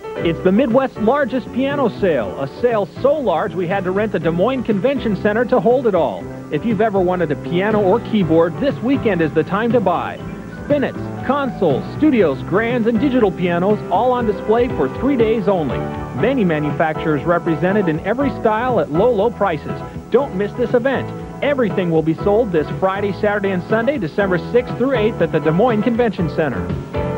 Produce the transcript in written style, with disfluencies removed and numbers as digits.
It's the Midwest's largest piano sale, a sale so large we had to rent the Des Moines Convention Center to hold it all. If you've ever wanted a piano or keyboard, this weekend is the time to buy. Spinets, consoles, studios, grands, and digital pianos all on display for 3 days only. Many manufacturers represented in every style at low prices. Don't miss this event. Everything will be sold this Friday, Saturday, and Sunday, December 6th through 8th at the Des Moines Convention Center.